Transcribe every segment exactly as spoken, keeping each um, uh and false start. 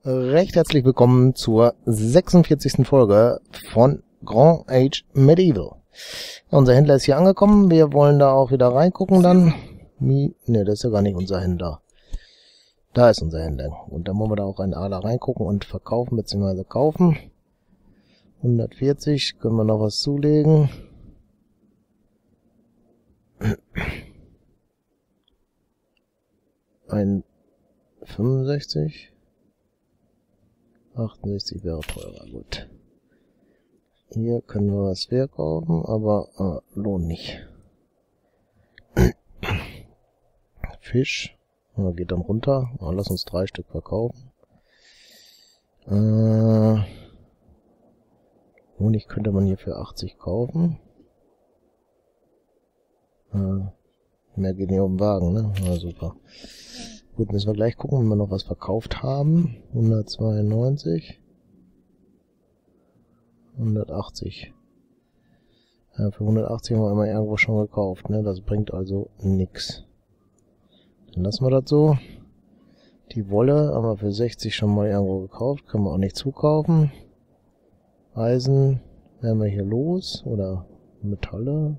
Recht herzlich willkommen zur sechsundvierzigsten Folge von Grand Age Medieval. Unser Händler ist hier angekommen. Wir wollen da auch wieder reingucken dann. Ne, das ist ja gar nicht unser Händler. Da ist unser Händler. Und dann wollen wir da auch ein Aler reingucken und verkaufen bzw. kaufen. hundertvierzig, können wir noch was zulegen. Ein fünfundsechzig. achtundsechzig wäre teurer, gut. Hier können wir was verkaufen, aber äh, lohnt nicht. Fisch, ja, geht dann runter. Ja, lass uns drei Stück verkaufen. Äh, Honig könnte man hier für achtzig kaufen. Äh, mehr geht nicht auf den Wagen, ne? Ja, super. Gut, müssen wir gleich gucken, wenn wir noch was verkauft haben. hundertzweiundneunzig. hundertachtzig. Ja, für hundertachtzig haben wir immer irgendwo schon gekauft, ne? Das bringt also nix. Dann lassen wir das so. Die Wolle haben wir für sechzig schon mal irgendwo gekauft. Können wir auch nicht zukaufen. Eisen werden wir hier los. Oder Metalle.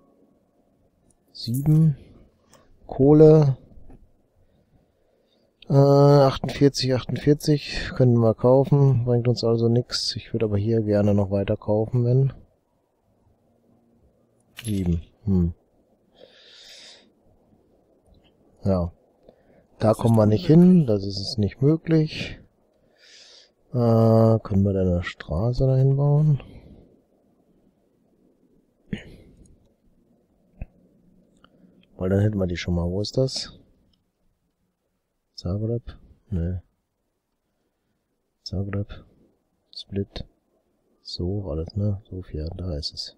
sieben. Kohle. Äh, achtundvierzig, achtundvierzig können wir kaufen, bringt uns also nichts. Ich würde aber hier gerne noch weiter kaufen, wenn. sieben. Hm. Ja. Da kommen wir nicht hin, das ist nicht möglich. Äh, können wir da eine Straße dahin bauen? Weil dann hätten wir die schon mal. Wo ist das? Zagreb? Ne. Zagreb. Split. So war das, ne? Sofia, da ist es.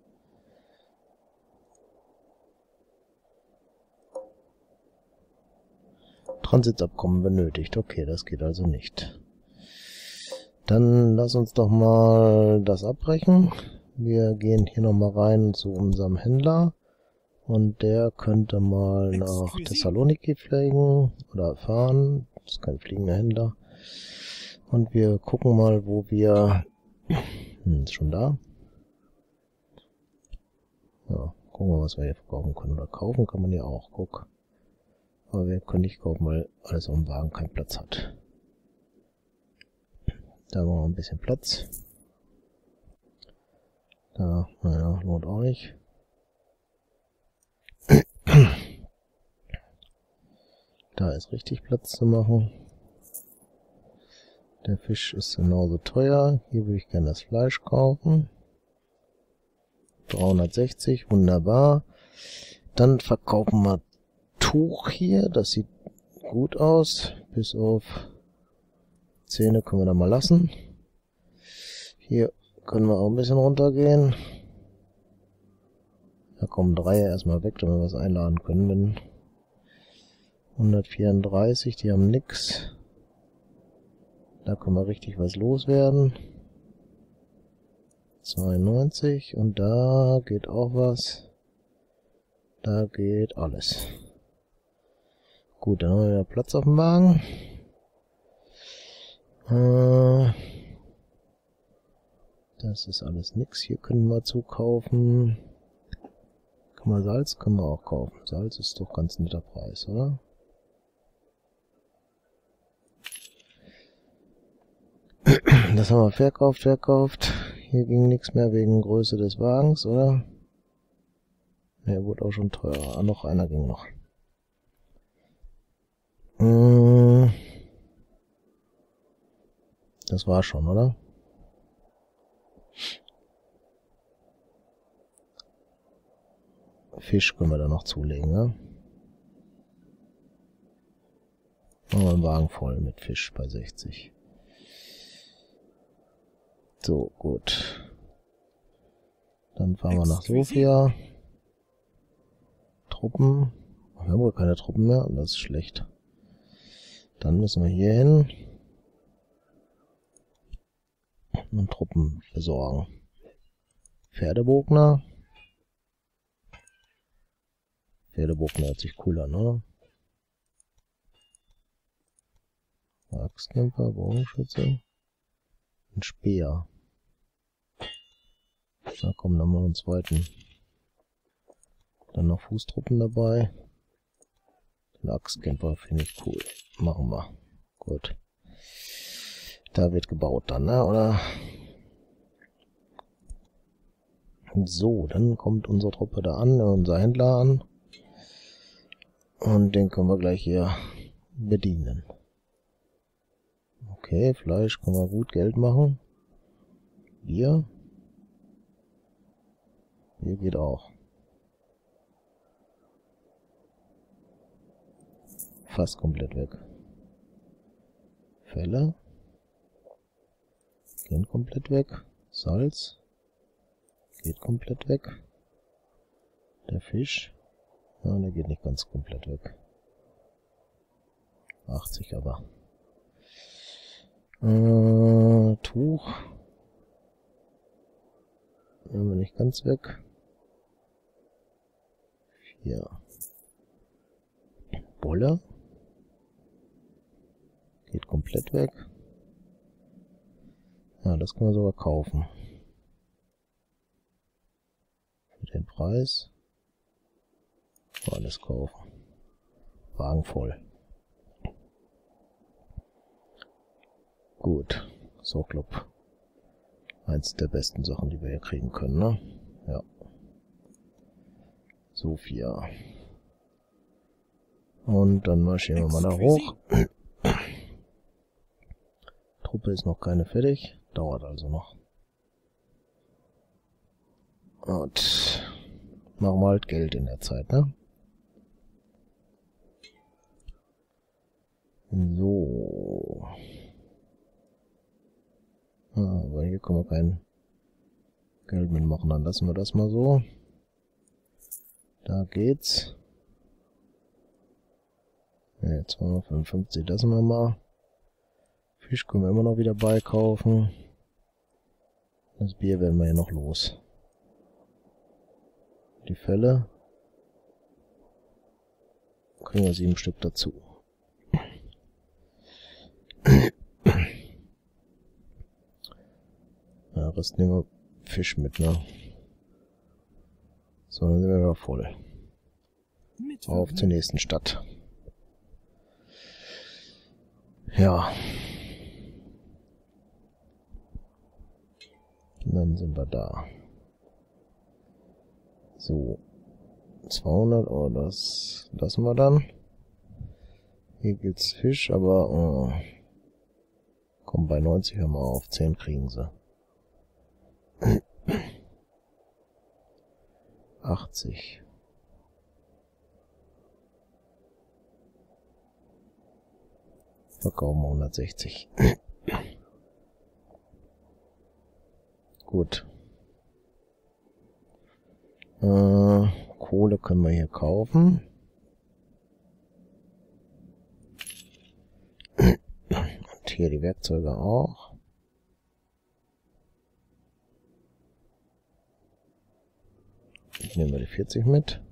Transitabkommen benötigt. Okay, das geht also nicht. Dann lass uns doch mal das abbrechen. Wir gehen hier nochmal rein zu unserem Händler. Und der könnte mal nach Thessaloniki fliegen oder fahren. Das ist kein fliegender Händler. Und wir gucken mal, wo wir... Hm, ist schon da. Ja, gucken wir, was wir hier verkaufen können. Oder kaufen kann man ja auch. Guck. Aber wir können nicht kaufen, weil alles auf dem Wagen keinen Platz hat. Da haben wir noch ein bisschen Platz. Da, naja, lohnt auch nicht. Da ist richtig Platz zu machen. Der Fisch ist genauso teuer. Hier würde ich gerne das Fleisch kaufen. dreihundertsechzig, wunderbar. Dann verkaufen wir Tuch hier. Das sieht gut aus. Bis auf Zähne können wir da mal lassen. Hier können wir auch ein bisschen runtergehen. Da kommen drei erstmal weg, damit wir was einladen können. Wenn hundertvierunddreißig, die haben nix. Da können wir richtig was loswerden. zweiundneunzig und da geht auch was. Da geht alles. Gut, dann haben wir wieder Platz auf dem Wagen. Äh, das ist alles nix. Hier können wir zukaufen. Kann man Salz? Können wir auch kaufen. Salz ist doch ganz netter Preis, oder? Das haben wir verkauft, verkauft. Hier ging nichts mehr wegen Größe des Wagens, oder? Ne, wurde auch schon teurer. Ah, noch einer ging noch. Das war schon, oder? Fisch können wir da noch zulegen, ne? Machen wir einen Wagen voll mit Fisch bei sechzig. So, gut. Dann fahren wir nach Sofia. Truppen. Wir haben wohl keine Truppen mehr, das ist schlecht. Dann müssen wir hier hin und Truppen besorgen. Pferdebogner. Pferdebogner hört sich cool an, oder? Ja, Axtkämpfer, Bogenschütze. Ein Speer. Na komm, dann mal einen zweiten. Dann noch Fußtruppen dabei. Den Axtkämpfer finde ich cool. Machen wir. Gut. Da wird gebaut dann, ne? Oder? So, dann kommt unsere Truppe da an, unser Händler an. Und den können wir gleich hier bedienen. Okay, Fleisch können wir gut Geld machen. Bier. Bier geht auch. Fast komplett weg. Felle. Gehen komplett weg. Salz. Geht komplett weg. Der Fisch. Ja, der geht nicht ganz komplett weg. achtzig aber. Äh, Tuch. Nehmen wir nicht ganz weg. vier. Wolle. Geht komplett weg. Ja, das können wir sogar kaufen. Für den Preis. Alles kaufen. Wagen voll. Gut. So, Club. Eins der besten Sachen, die wir hier kriegen können, ne? Ja. Sophia. Und dann marschieren wir mal da hoch. Truppe ist noch keine fertig. Dauert also noch. Und machen wir halt Geld in der Zeit, ne? So. Ah, aber hier können wir kein Geld mitmachen. Dann lassen wir das mal so. Da geht's. Ne, zweihundertfünfundfünfzig lassen wir mal. Fisch können wir immer noch wieder beikaufen. Das Bier werden wir ja noch los. Die Felle. Kriegen wir sieben Stück dazu. Ja, Rest nehmen wir Fisch mit, ne? So, dann sind wir wieder voll. Auf zur nächsten Stadt. Ja. Und dann sind wir da. So. zweihundert, oh, das lassen wir dann. Hier gibt's Fisch, aber oh, komm, bei neunzig hören wir auf. zehn kriegen sie. achtzig. Verkaufen wir hundertsechzig. Gut. Äh, Kohle können wir hier kaufen. Und hier die Werkzeuge auch. Nehmen wir die vierzig mit.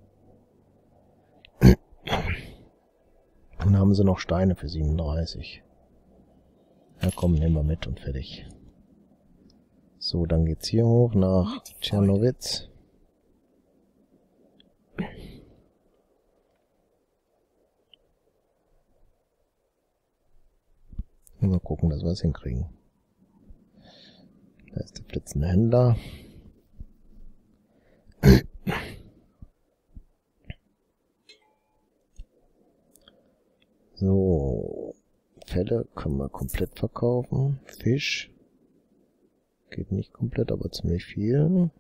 Dann haben sie noch Steine für siebenunddreißig. Ja komm, nehmen wir mit und fertig. So, dann geht's hier hoch nach Tschernowitz. Mal gucken, dass wir es hinkriegen. Da ist der blitzende Händler. So, Felle können wir komplett verkaufen. Fisch geht nicht komplett, aber ziemlich viel.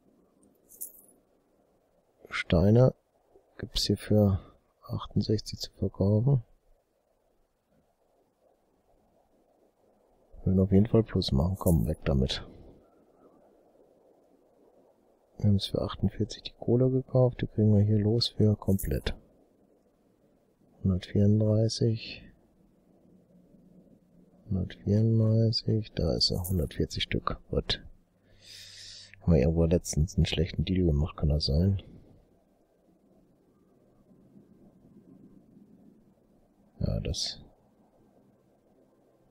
Steine gibt es hier für achtundsechzig zu verkaufen. Wir werden auf jeden Fall Plus machen. Komm, weg damit. Wir haben es für achtundvierzig die Kohle gekauft. Die kriegen wir hier los für komplett. hundertvierunddreißig. hundertvierunddreißig. Da ist er. hundertvierzig Stück. Gut. Haben wir irgendwo letztens einen schlechten Deal gemacht, kann das sein? Ja, das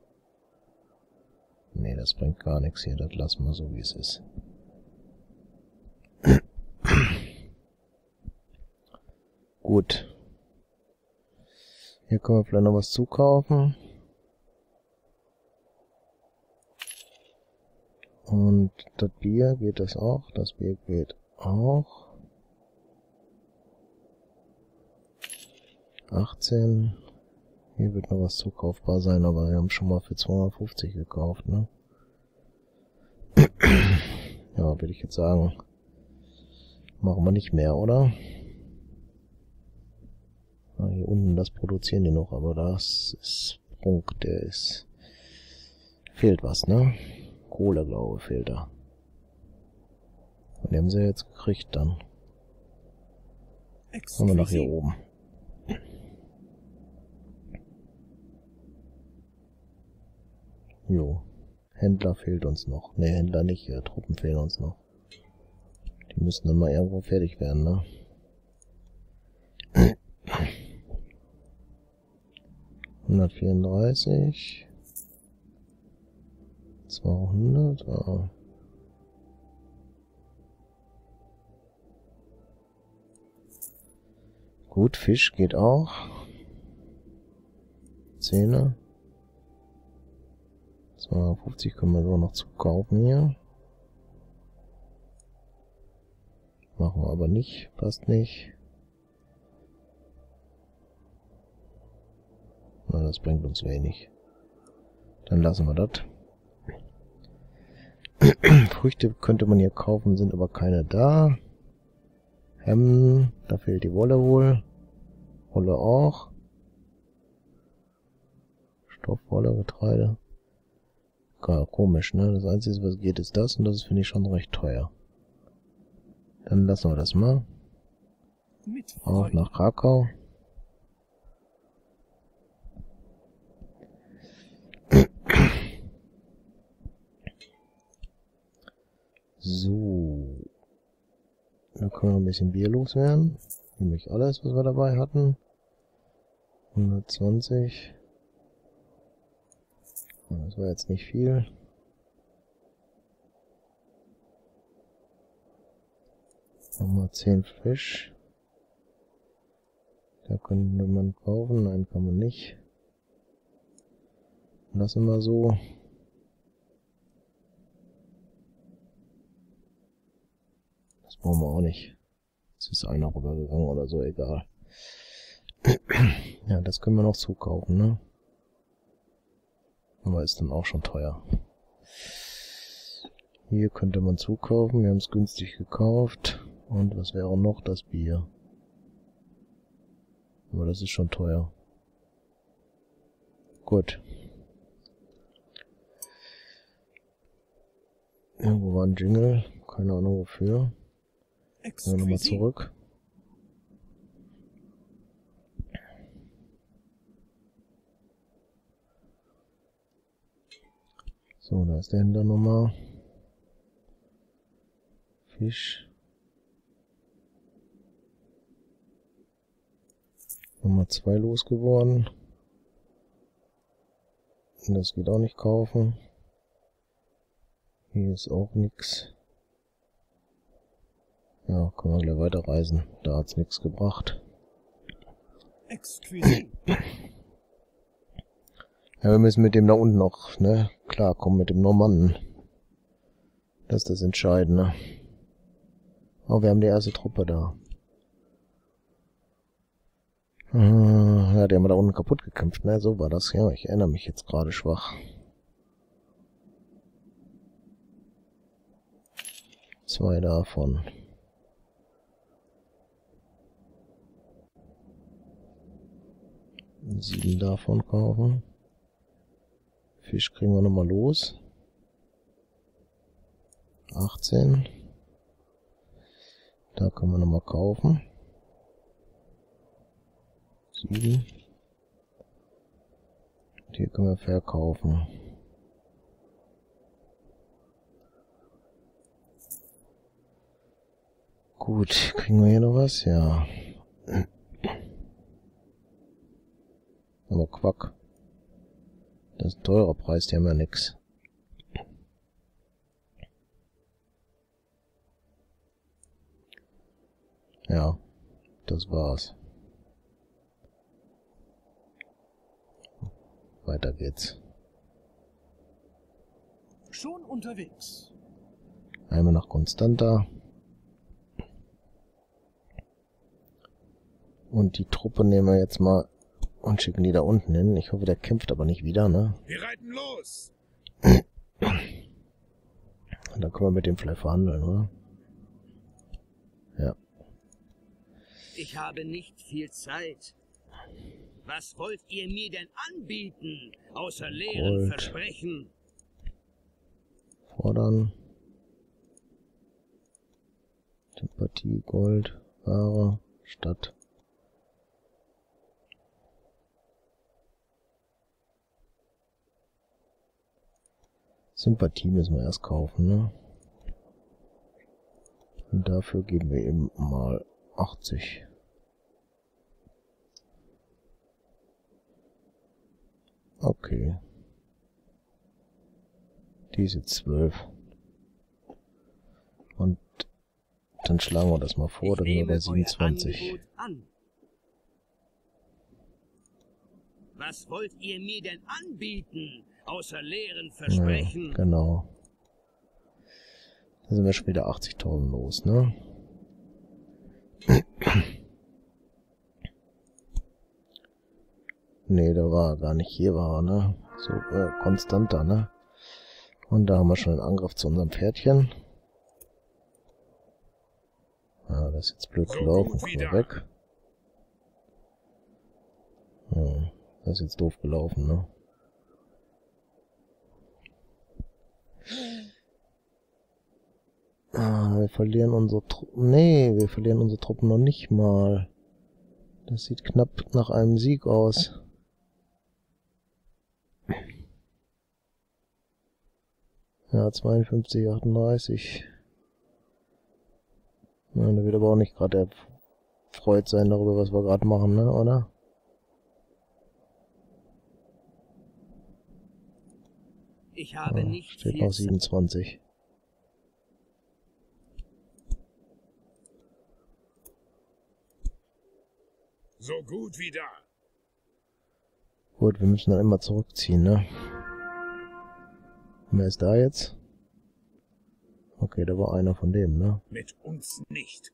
Nee, das bringt gar nichts hier. Das lassen wir so, wie es ist. Gut. Hier können wir vielleicht noch was zukaufen. Und das Bier, geht das auch? Das Bier geht auch. achtzehn. Hier wird noch was zukaufbar sein, aber wir haben schon mal für zweihundertfünfzig gekauft, ne? Ja, würde ich jetzt sagen. Machen wir nicht mehr, oder? Ah, hier unten, das produzieren die noch, aber das ist Prunk, der ist... Fehlt was, ne? Kohle, glaube ich, fehlt da. Und die haben sie jetzt gekriegt dann. Kommen wir nach hier oben. Jo. Händler fehlt uns noch. Ne, Händler nicht. Ja, Truppen fehlen uns noch. Die müssen dann mal irgendwo fertig werden, ne? hundertvierunddreißig. zweihundert. Ah. Gut, Fisch geht auch. Zähne. zweihundertfünfzig können wir so noch zukaufen hier. Machen wir aber nicht. Passt nicht. Na, das bringt uns wenig. Dann lassen wir das. Früchte könnte man hier kaufen, sind aber keine da. Hemden, da fehlt die Wolle wohl. Wolle auch. Stoff, Wolle, Getreide. Gar komisch, ne? Das Einzige, was geht, ist das und das finde ich schon recht teuer. Dann lassen wir das mal. Auch nach Krakau. So. Da können wir ein bisschen Bier loswerden. Nämlich alles, was wir dabei hatten. hundertzwanzig. Das war jetzt nicht viel. Nochmal zehn Fisch. Da könnte man kaufen. Nein, kann man nicht. Lassen wir so. Das brauchen wir auch nicht. Jetzt ist einer rübergegangen oder so, egal. Ja, das können wir noch zukaufen, ne? Aber ist dann auch schon teuer. Hier könnte man zukaufen. Wir haben es günstig gekauft. Und was wäre noch? Das Bier. Aber das ist schon teuer. Gut. Irgendwo war ein Jingle. Keine Ahnung wofür. Gehen wir nochmal zurück. So, da ist der Händler nochmal. Fisch. Nummer zwei losgeworden. Das geht auch nicht kaufen. Hier ist auch nichts. Ja, können wir gleich weiterreisen. Da hat's nichts gebracht. Exquisit. Ja, wir müssen mit dem da unten noch, ne, klarkommen mit dem Normannen. Das ist das Entscheidende. Oh, wir haben die erste Truppe da. Ja, die haben wir da unten kaputt gekämpft, ne, so war das. Ja, ich erinnere mich jetzt gerade schwach. Zwei davon. Sieben davon kaufen. Fisch kriegen wir nochmal los. achtzehn. Da können wir nochmal kaufen. sieben. Und hier können wir verkaufen. Gut, kriegen wir hier noch was? Ja. Aber Quack. Das ist ein teurer Preis, die haben ja nix. Ja, das war's. Weiter geht's. Schon unterwegs. Einmal nach Constanta. Und die Truppe nehmen wir jetzt mal und schicken die da unten hin. Ich hoffe, der kämpft aber nicht wieder, ne? Wir reiten los. Und dann können wir mit dem vielleicht verhandeln, oder? Ja. Ich habe nicht viel Zeit. Was wollt ihr mir denn anbieten, außer leeren Gold. Versprechen? Fordern. Sympathie, Gold, Ware, Stadt. Sympathie müssen wir erst kaufen, ne? Und dafür geben wir eben mal achtzig. Okay. Diese zwölf. Und dann schlagen wir das mal vor, dann sind wir bei siebenundzwanzig. An. Was wollt ihr mir denn anbieten, außer leeren Versprechen? Ja, genau. Da sind wir schon wieder achtzigtausend los, ne? Ne, da war er gar nicht. Hier war er, ne? So, äh, Constanta, ne? Und da haben wir schon einen Angriff zu unserem Pferdchen. Ah, das ist jetzt blöd gelaufen. Kommen wir weg. Hm, das ist jetzt doof gelaufen, ne? Ah, wir verlieren unsere Truppen. Nee, wir verlieren unsere Truppen noch nicht mal. Das sieht knapp nach einem Sieg aus. Ja, zweiundfünfzig, achtunddreißig. Ja, da wird aber auch nicht gerade erfreut sein darüber, was wir gerade machen, ne, oder? Ich habe Ja, nicht steht viel noch siebenundzwanzig. So gut wie da. Gut, wir müssen dann immer zurückziehen, ne? Wer ist da jetzt? Okay, da war einer von dem, ne? Mit uns nicht.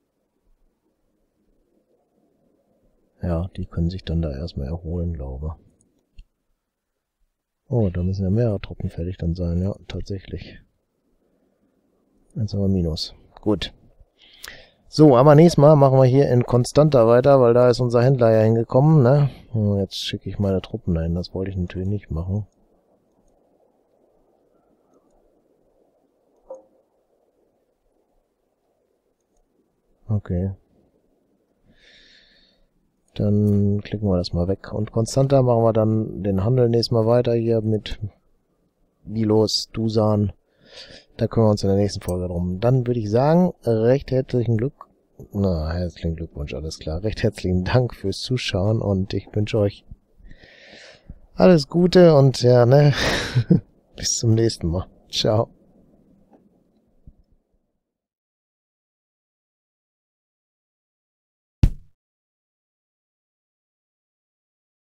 Ja, die können sich dann da erstmal erholen, glaube ich. Oh, da müssen ja mehrere Truppen fertig dann sein, ja, tatsächlich. Jetzt haben wir Minus. Gut. So, aber nächstes Mal machen wir hier in Constanta weiter, weil da ist unser Händler ja hingekommen, ne? Und jetzt schicke ich meine Truppen dahin, das wollte ich natürlich nicht machen. Okay. Dann klicken wir das mal weg. Und Constanta machen wir dann den Handel nächstes Mal weiter hier mit Milos, Dusan. Da kümmern wir uns in der nächsten Folge drum. Dann würde ich sagen, recht herzlichen Glück. Na, herzlichen Glückwunsch, alles klar. Recht herzlichen Dank fürs Zuschauen und ich wünsche euch alles Gute und ja, ne, bis zum nächsten Mal. Ciao.